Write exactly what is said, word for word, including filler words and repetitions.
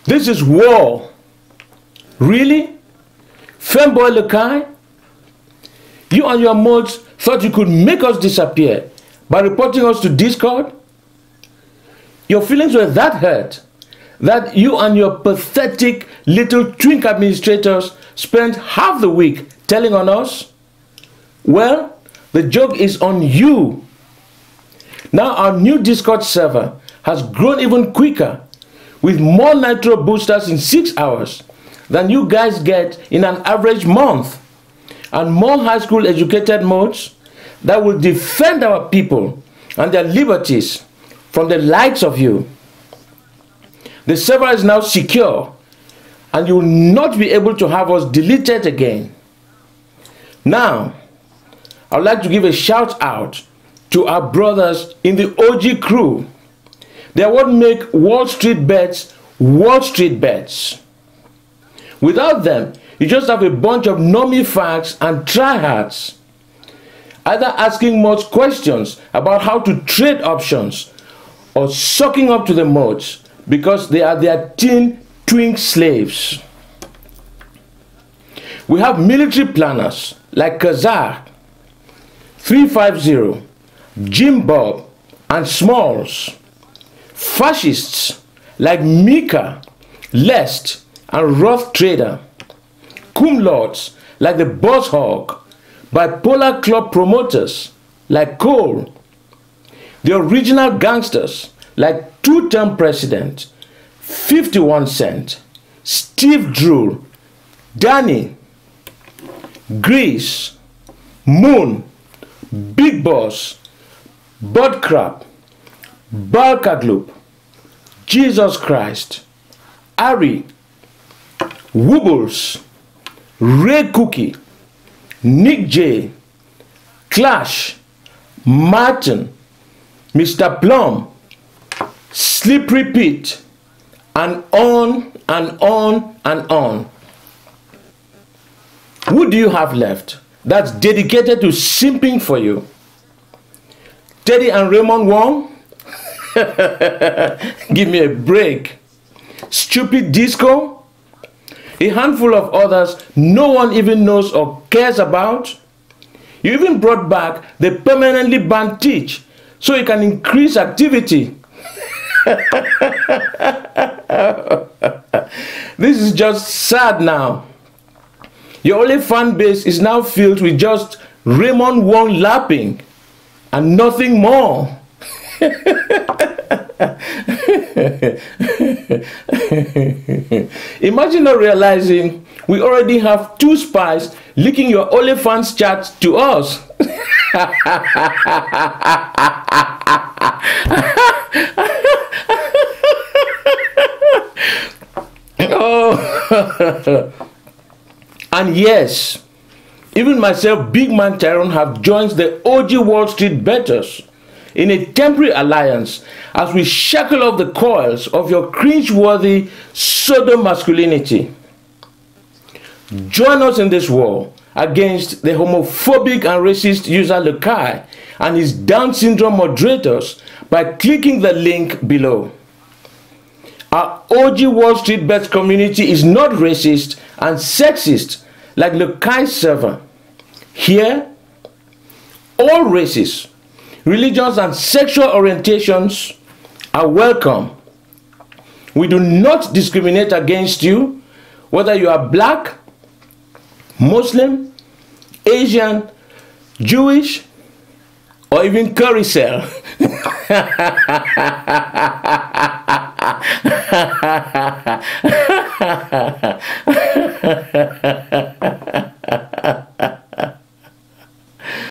This is war. Really? Femboy Lekai? You and your mods thought you could make us disappear by reporting us to Discord? Your feelings were that hurt that you and your pathetic little twink administrators spent half the week telling on us? Well, the joke is on you. Now our new Discord server has grown even quicker with more nitro boosters in six hours than you guys get in an average month, and more high school educated mods that will defend our people and their liberties from the likes of you. The server is now secure and you will not be able to have us deleted again. Now, I would like to give a shout out to our brothers in the O G crew. They are what make Wall Street Bets Wall Street Bets. Without them, you just have a bunch of normie fags and tryhards, either asking mods questions about how to trade options or sucking up to the mods because they are their teen twink slaves. We have military planners like Kazar, three fifty, Jim Bob, and Smalls. Fascists like Mika, Lest, and Roth Trader. Cum laudes like the Boss Hog. Bipolar Club promoters like Cole. The original gangsters like two-term president, fifty-one Cent, Steve Drool, Danny, Grease, Moon, Big Boss, Budcrap, Balkagloop, Jesus Christ, Ari, Woobles, Ray Cookie, Nick J, Clash, Martin, Mister Plum, Slippery Pete, and on and on and on. Who do you have left that's dedicated to simping for you? Teddy and Raymond Wong? Give me a break. Stupid Disco? A handful of others no one even knows or cares about? You even brought back the permanently banned Teach so you can increase activity. This is just sad now. Your only fan base is now filled with just Raymond Wong lapping and nothing more. Imagine not realizing we already have two spies leaking your OnlyFans chat to us. Oh. And yes, even myself, Big Man Tyrone, have joined the O G Wall Street bettors in a temporary alliance as we shackle off the coils of your cringe-worthy pseudo-masculinity. Join us in this war against the homophobic and racist user Lekai and his Down syndrome moderators by clicking the link below. Our O G Wall Street Bets community is not racist and sexist like Lekai's server. Here, all races, religions, and sexual orientations are welcome. We do not discriminate against you, whether you are black, Muslim, Asian, Jewish, or even curry cell.